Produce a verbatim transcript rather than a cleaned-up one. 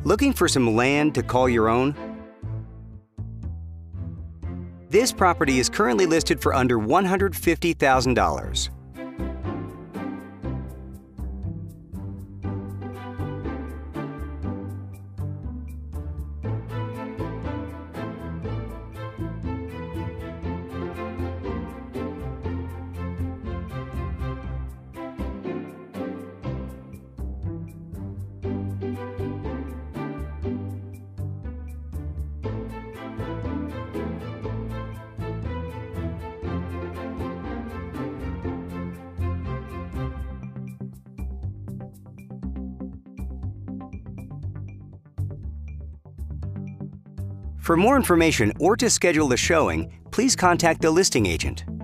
Looking for some land to call your own? This property is currently listed for under one hundred fifty thousand dollars. For more information or to schedule a showing, please contact the listing agent.